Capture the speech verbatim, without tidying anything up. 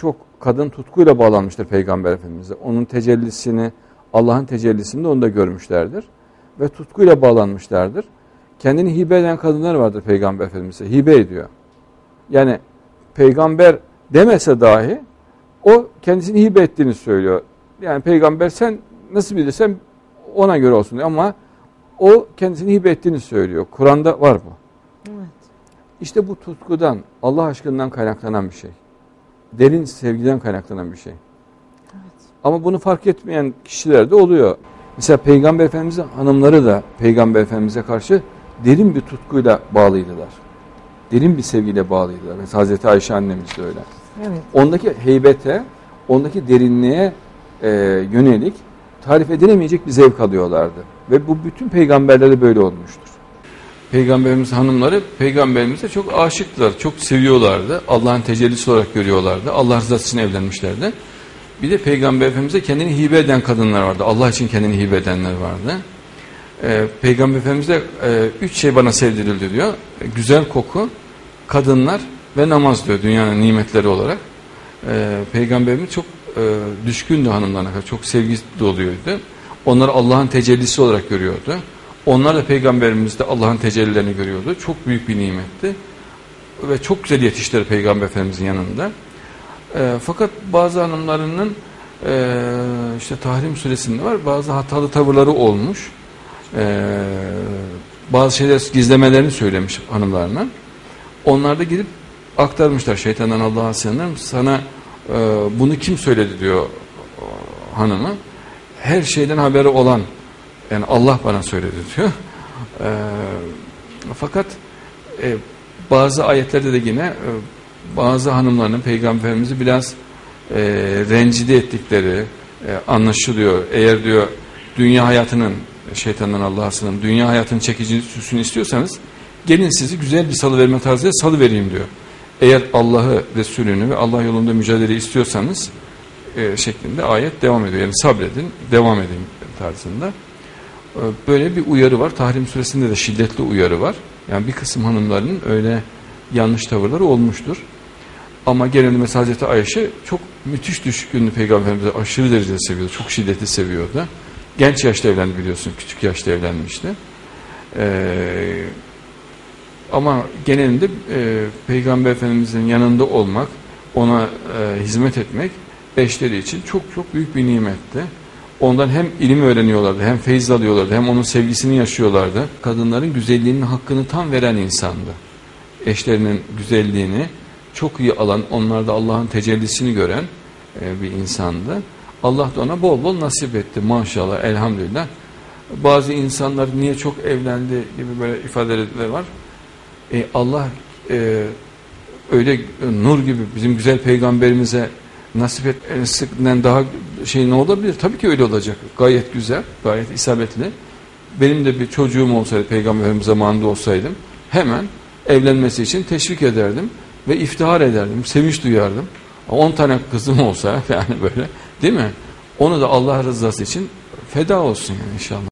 birçok kadın tutkuyla bağlanmıştır Peygamber Efendimiz'e. Onun tecellisini, Allah'ın tecellisini de onda görmüşlerdir. Ve tutkuyla bağlanmışlardır. Kendini hibe eden kadınlar vardır Peygamber Efendimiz'e. Hibe ediyor. Yani peygamber demese dahi o kendisini hibe ettiğini söylüyor. Yani peygamber sen nasıl bilirsen ona göre olsun diyor. Ama o kendisini hibe ettiğini söylüyor. Kur'an'da var bu. Evet. İşte bu tutkudan, Allah aşkından kaynaklanan bir şey. Derin sevgiden kaynaklanan bir şey. Evet. Ama bunu fark etmeyen kişiler de oluyor. Mesela Peygamber Efendimiz'in hanımları da Peygamber Efendimiz'e karşı derin bir tutkuyla bağlıydılar. Derin bir sevgiyle bağlıydılar. Mesela Hazreti Ayşe annemiz de öyle. Evet. Ondaki heybete, ondaki derinliğe e, yönelik tarif edilemeyecek bir zevk alıyorlardı. Ve bu bütün peygamberlerde böyle olmuştur. Peygamberimiz hanımları Peygamberimize çok aşıktılar, çok seviyorlardı. Allah'ın tecellisi olarak görüyorlardı. Allah rızası için evlenmişlerdi. Bir de Peygamber Efendimiz'e kendini hibe eden kadınlar vardı. Allah için kendini hibe edenler vardı. Ee, Peygamber Efendimiz'e e, üç şey bana sevdirildi diyor. E, güzel koku, kadınlar ve namaz diyor dünyanın nimetleri olarak. E, Peygamberimiz çok e, düşkündü hanımlarına, çok sevgi doluydu. Onları Allah'ın tecellisi olarak görüyordu. Onlar da Peygamberimiz de Allah'ın tecellilerini görüyordu. Çok büyük bir nimetti. Ve çok güzel yetiştiler Peygamber Efendimiz'in yanında. E, fakat bazı hanımlarının e, işte Tahrim suresinde var, bazı hatalı tavırları olmuş. E, bazı şeyler gizlemelerini söylemiş hanımlarına. Onlar da gidip aktarmışlar, şeytandan Allah'a sığınırım. Sana e, bunu kim söyledi diyor hanımı. Her şeyden haberi olan, yani Allah bana söyledi diyor. E, fakat e, bazı ayetlerde de yine e, bazı hanımlarının Peygamberimizi biraz e, rencide ettikleri e, anlaşılıyor. Eğer diyor dünya hayatının, şeytandan Allah'a sığınırım, dünya hayatının çekici süsünü istiyorsanız gelin sizi güzel bir salı verme tarzıyla salı vereyim diyor. Eğer Allah'ı, Resulünü ve Allah yolunda mücadele istiyorsanız e, şeklinde ayet devam ediyor. Yani sabredin, devam edin tarzında. E, böyle bir uyarı var. Tahrim suresinde de şiddetli uyarı var. Yani bir kısım hanımların öyle yanlış tavırları olmuştur. Ama genelde mesela Hazreti Ayşe çok müthiş düşkündü Peygamberimize, aşırı derecede seviyordu. Çok şiddetli seviyordu. Genç yaşta evlendi biliyorsun. Küçük yaşta evlenmişti. Eee Ama genelinde e, Peygamber Efendimizin yanında olmak, ona e, hizmet etmek eşleri için çok çok büyük bir nimetti. Ondan hem ilim öğreniyorlardı, hem feyiz alıyorlardı, hem onun sevgisini yaşıyorlardı. Kadınların güzelliğinin hakkını tam veren insandı. Eşlerinin güzelliğini çok iyi alan, onlarda Allah'ın tecellisini gören e, bir insandı. Allah da ona bol bol nasip etti maşallah, elhamdülillah. Bazı insanlar niye çok evlendi gibi böyle ifadeler var. E Allah e, öyle nur gibi bizim güzel peygamberimize nasip etmesinden daha şey ne olabilir? Tabii ki öyle olacak. Gayet güzel, gayet isabetli. Benim de bir çocuğum olsaydı, peygamberim zamanında olsaydım, hemen evlenmesi için teşvik ederdim ve iftihar ederdim, sevinç duyardım. on tane kızım olsa yani böyle, değil mi? Onu da Allah rızası için feda olsun yani inşallah.